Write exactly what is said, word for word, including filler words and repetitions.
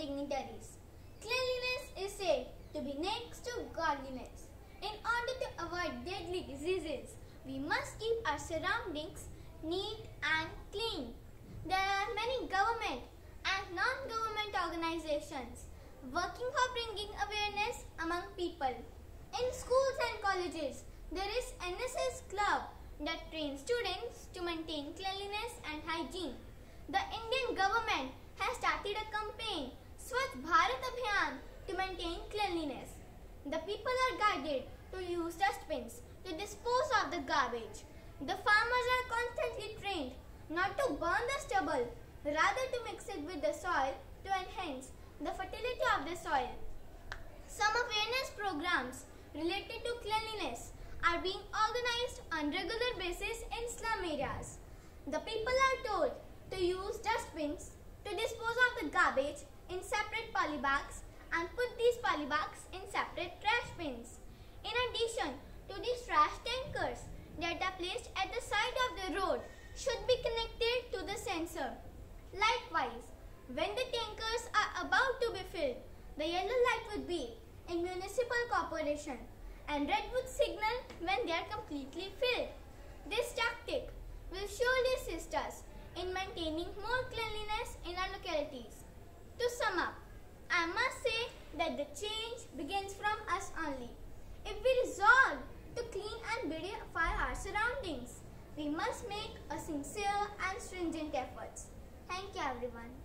dignitaries. Cleanliness is said to be next to godliness. In order to avoid deadly diseases, we must keep our surroundings neat and clean. There are many government and non-government organizations working for bringing awareness among people. In schools and colleges, there is N S S Club that trains students to maintain cleanliness and hygiene. The Indian government has started a campaign, Swachh Bharat Abhiyan, to maintain cleanliness. The people are guided to use dustbins to dispose of the garbage. The farmers are constantly trained not to burn the stubble, rather to mix it with the soil to enhance the fertility of the soil. Some awareness programs related to cleanliness are being organized on regular basis in slum areas. The people are told to use dustbins to dispose of the garbage in separate polybags and put these polybags in separate trash bins. In addition to these trash tankers that are placed at the side of the road should be connected to the sensor. Likewise, when the tankers are about to be filled, the yellow light would be in municipal corporation and red would signal when they are completely filled. This tactic will surely assist us in maintaining more cleanliness in our localities. To sum up, I must say that the change begins from us only. If we resolve to clean and beautify our surroundings, we must make a sincere and stringent efforts. Thank you everyone.